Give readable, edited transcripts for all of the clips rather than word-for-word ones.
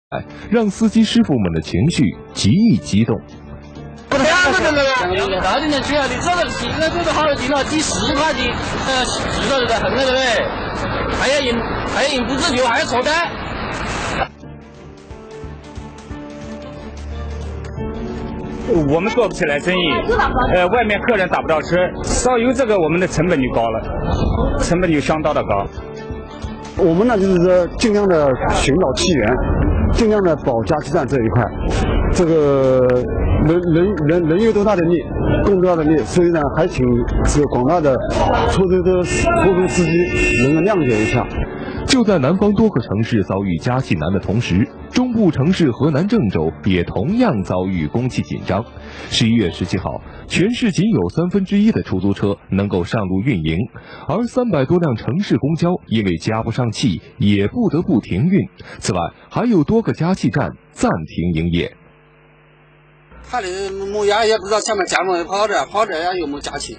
让司机师傅们的情绪极易激动。 2个人了呀，到底能去啊？你这个现在这个好多斤了，几10块斤，气到在横了，对不对？还要人不自觉，还要错单。 我们做不起来生意，外面客人打不到车，少有这个我们的成本就高了，成本就相当的高。 我们呢就是说尽量的寻找气源，尽量的保加气站这一块，这个人有多大的力，供多大的力，所以呢还请这个广大的出租司机能够谅解一下。 就在南方多个城市遭遇加气难的同时，中部城市河南郑州也同样遭遇供气紧张。11月17号，全市仅有1/3的出租车能够上路运营，而300多辆城市公交因为加不上气，也不得不停运。此外，还有多个加气站暂停营业。 他的木压也不知道前面加没跑这呀又没加气。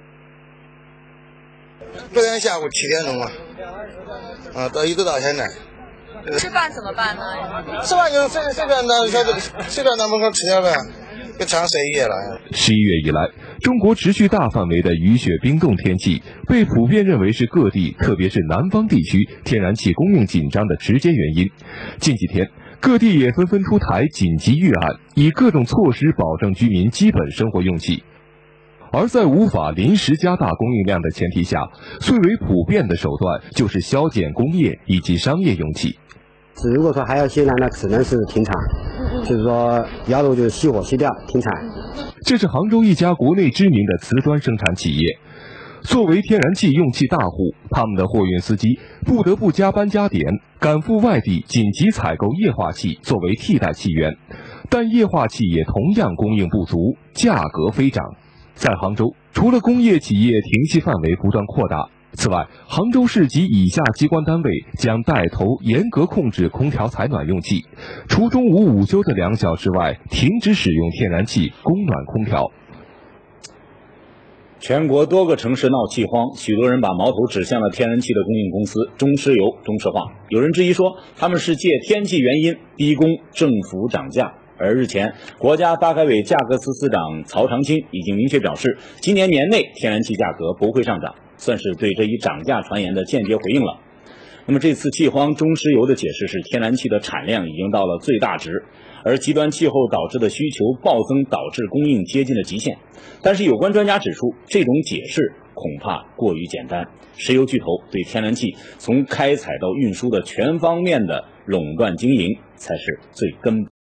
昨天下午7点钟到一直到现在。 吃饭怎么办呢？ 吃饭就随便到门口吃点饭，给长睡一夜了。 11月以来，中国持续大范围的雨雪冰冻天气，被普遍认为是各地，特别是南方地区天然气供应紧张的直接原因。近几天，各地也纷纷出台紧急预案，以各种措施保证居民基本生活用气。而在无法临时加大供应量的前提下，最为普遍的手段就是削减工业以及商业用气。 如果说还要限量，那只能是停产，就是说要不就是熄火熄掉停产。 这是杭州一家国内知名的瓷砖生产企业，作为天然气用气大户，他们的货运司机不得不加班加点，赶赴外地紧急采购液化气作为替代气源，但液化气也同样供应不足，价格飞涨。在杭州，除了工业企业停气范围不断扩大，此外，杭州市及以下机关单位将带头严格控制空调采暖用气，除中午午休的2小时外，停止使用天然气供暖空调。 全国多个城市闹气荒，许多人把矛头指向了天然气的供应公司中石油、中石化。有人质疑说，他们是借天气原因逼宫政府涨价。而日前，国家发改委价格司司长曹长青已经明确表示，今年年内天然气价格不会上涨，算是对这一涨价传言的间接回应了。那么这次气荒，中石油的解释是天然气的产量已经到了最大值，而极端气候导致的需求暴增导致供应接近了极限。但是有关专家指出，这种解释恐怕过于简单。石油巨头对天然气从开采到运输的全方面的垄断经营才是最根本。